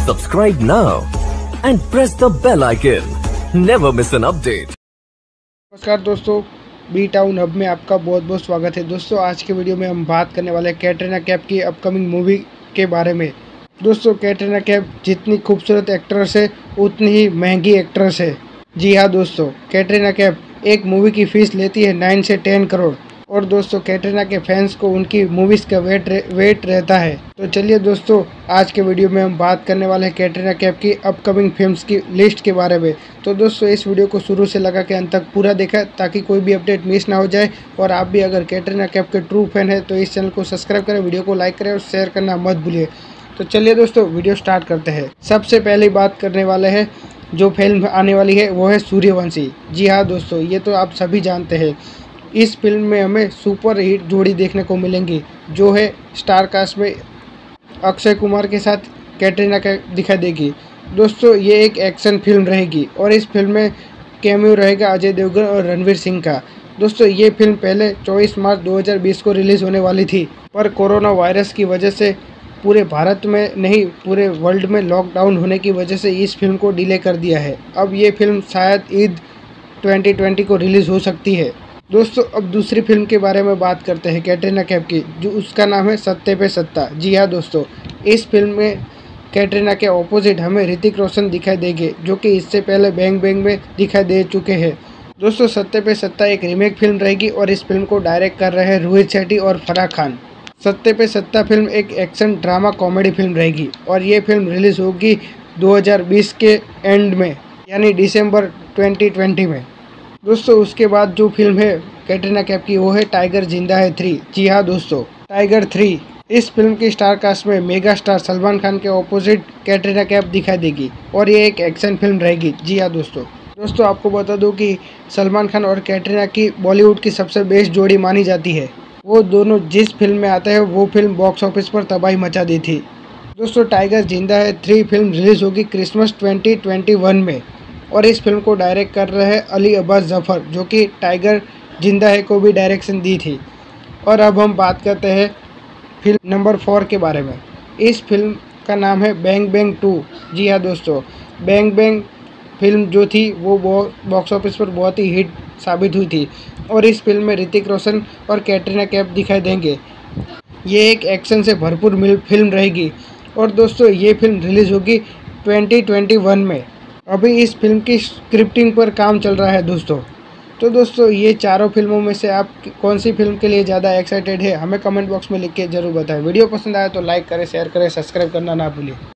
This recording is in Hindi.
Subscribe now and press the bell icon. Never miss an update. नमस्कार दोस्तों, बी टाउन हब में आपका बहुत बहुत स्वागत है। दोस्तों आज के वीडियो में हम बात करने वाले हैं कैटरीना कैफ की अपकमिंग मूवी के बारे में। दोस्तों कैटरीना कैफ जितनी खूबसूरत एक्ट्रेस है उतनी ही महंगी एक्ट्रेस है। जी हाँ दोस्तों, कैटरीना कैफ एक मूवी की फीस लेती है 9 से 10 करोड़। और दोस्तों कैटरीना के फैंस को उनकी मूवीज़ का वेट रहता है। तो चलिए दोस्तों, आज के वीडियो में हम बात करने वाले हैं कैटरीना कैफ की अपकमिंग फिल्म्स की लिस्ट के बारे में। तो दोस्तों इस वीडियो को शुरू से लगा के अंत तक पूरा देखा ताकि कोई भी अपडेट मिस ना हो जाए। और आप भी अगर कैटरीना कैफ के ट्रू फैन है तो इस चैनल को सब्सक्राइब करें, वीडियो को लाइक करें और शेयर करना मत भूलिए। तो चलिए दोस्तों वीडियो स्टार्ट करते हैं। सबसे पहले बात करने वाले हैं जो फिल्म आने वाली है वो है सूर्यवंशी। जी हाँ दोस्तों, ये तो आप सभी जानते हैं। इस फिल्म में हमें सुपर हिट जोड़ी देखने को मिलेंगी जो है स्टार कास्ट में अक्षय कुमार के साथ कैटरीना कैफ दिखाई देगी। दोस्तों ये एक एक्शन फिल्म रहेगी और इस फिल्म में कैमियो रहेगा अजय देवगन और रणवीर सिंह का। दोस्तों ये फिल्म पहले 24 मार्च 2020 को रिलीज़ होने वाली थी, पर कोरोना वायरस की वजह से पूरे भारत में नहीं पूरे वर्ल्ड में लॉकडाउन होने की वजह से इस फिल्म को डिले कर दिया है। अब ये फिल्म शायद ईद 2020 को रिलीज़ हो सकती है। दोस्तों अब दूसरी फिल्म के बारे में बात करते हैं कैटरीना कैफ की, जो उसका नाम है सत्ते पे सत्ता। जी हाँ दोस्तों, इस फिल्म में कैटरीना के ऑपोजिट हमें ऋतिक रोशन दिखाई देंगे जो कि इससे पहले बैंग बैंग में दिखाई दे चुके हैं। दोस्तों सत्ते पे सत्ता एक रीमेक फिल्म रहेगी और इस फिल्म को डायरेक्ट कर रहे हैं रोहित शेट्टी और फराह खान। सत्ते पे सत्ता फिल्म एक एक्शन ड्रामा कॉमेडी फिल्म रहेगी और ये फिल्म रिलीज़ होगी 2020 के एंड में, यानी दिसंबर 2020 में। दोस्तों उसके बाद जो फिल्म है कैटरीना कैफ की वो है टाइगर जिंदा है 3। जी हाँ दोस्तों, टाइगर 3। इस फिल्म की स्टार कास्ट में मेगा स्टार सलमान खान के ऑपोजिट कैटरीना कैफ दिखाई देगी और ये एक एक्शन फिल्म रहेगी। जी हाँ दोस्तों आपको बता दूं कि सलमान खान और कैटरीना की बॉलीवुड की सबसे बेस्ट जोड़ी मानी जाती है। वो दोनों जिस फिल्म में आते हैं वो फिल्म बॉक्स ऑफिस पर तबाही मचा दी थी। दोस्तों टाइगर जिंदा है 3 फिल्म रिलीज़ होगी क्रिसमस 2021 में और इस फिल्म को डायरेक्ट कर रहे हैं अली अब्बास जफ़र जो कि टाइगर जिंदा है को भी डायरेक्शन दी थी। और अब हम बात करते हैं फिल्म नंबर 4 के बारे में। इस फिल्म का नाम है बैंग बैंग 2। जी हाँ दोस्तों, बैंग बैंग फिल्म जो थी वो बॉक्स ऑफिस पर बहुत ही हिट साबित हुई थी और इस फिल्म में ऋतिक रोशन और कैटरीना कैफ दिखाई देंगे। ये एक एक्शन से भरपूर फिल्म रहेगी और दोस्तों ये फिल्म रिलीज़ होगी 2021 में। अभी इस फिल्म की स्क्रिप्टिंग पर काम चल रहा है दोस्तों। तो दोस्तों ये चारों फिल्मों में से आप कौन सी फिल्म के लिए ज़्यादा एक्साइटेड है हमें कमेंट बॉक्स में लिख के ज़रूर बताएं। वीडियो पसंद आया तो लाइक करें, शेयर करें, सब्सक्राइब करना ना भूलिए।